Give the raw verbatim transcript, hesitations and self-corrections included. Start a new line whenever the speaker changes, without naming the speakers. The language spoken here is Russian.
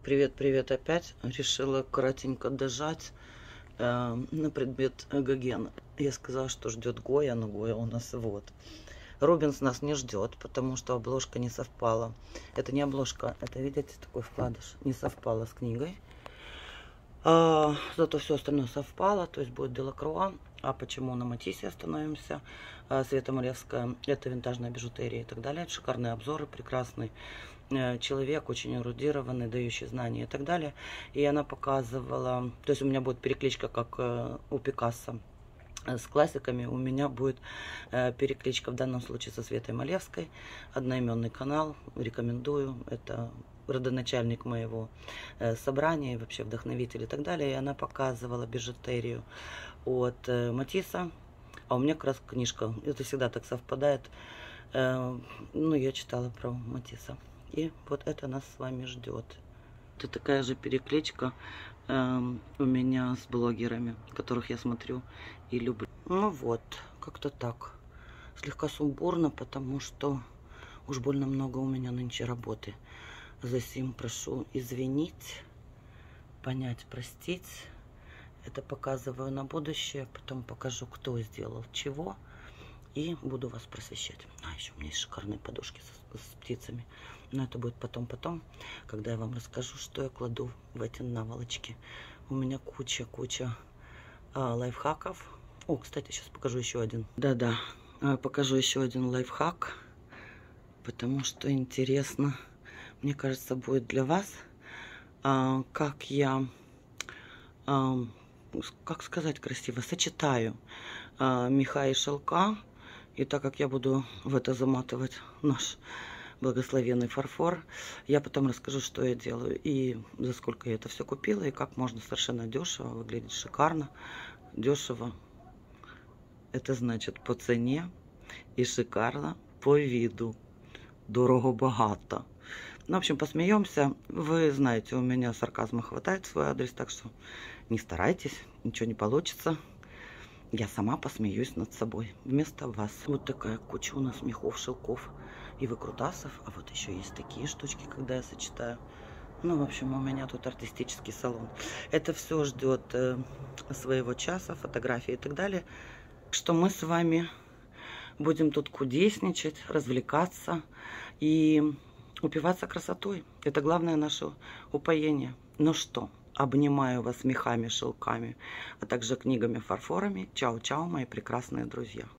Привет, привет опять. Решила коротенько дожать э, на предмет Гогена. Я сказала, что ждет Гоя, но Гоя у нас вот. Рубинс нас не ждет, потому что обложка не совпала. Это не обложка, это, видите, такой вкладыш. Не совпала с книгой. А, зато все остальное совпало, то есть будет Делакруа. А почему на Матиссе остановимся? А, Света Малевская, это винтажная бижутерия и так далее. Это шикарные обзоры, прекрасный человек, очень эрудированный, дающий знания и так далее. И она показывала, то есть у меня будет перекличка, как у Пикассо с классиками, у меня будет перекличка в данном случае со Светой Малевской, одноименный канал, рекомендую, это родоначальник моего собрания, вообще вдохновитель и так далее. И она показывала бижутерию от Матисса, а у меня как раз книжка, это всегда так совпадает, ну, я читала про Матисса. И вот это нас с вами ждет. Это такая же перекличка э, у меня с блогерами, которых я смотрю и люблю. Ну вот, как-то так. Слегка сумбурно, потому что уж больно много у меня нынче работы. За сим прошу извинить, понять, простить. Это показываю на будущее, потом покажу, кто сделал чего. И буду вас просвещать. А, еще у меня есть шикарные подушки с, с птицами. Но это будет потом-потом, когда я вам расскажу, что я кладу в эти наволочки. У меня куча-куча а, лайфхаков. О, кстати, сейчас покажу еще один. Да-да, а, покажу еще один лайфхак, потому что интересно, мне кажется, будет для вас, а, как я, а, как сказать красиво, сочетаю а, меха и шелка. И так как я буду в это заматывать наш благословенный фарфор, я потом расскажу, что я делаю и за сколько я это все купила, и как можно совершенно дешево, выглядеть шикарно. Дешево — это значит по цене, и шикарно по виду. Дорого-богато. Ну, в общем, посмеемся. Вы знаете, у меня сарказма хватает в свой адрес, так что не старайтесь, ничего не получится. Я сама посмеюсь над собой вместо вас. Вот такая куча у нас мехов, шелков и выкрутасов. А вот еще есть такие штучки, когда я сочетаю. Ну, в общем, у меня тут артистический салон. Это все ждет э, своего часа, фотографии и так далее. Что мы с вами будем тут кудесничать, развлекаться и упиваться красотой. Это главное наше упоение. Ну что? Обнимаю вас мехами, шелками, а также книгами, фарфорами. Чао-чао, мои прекрасные друзья.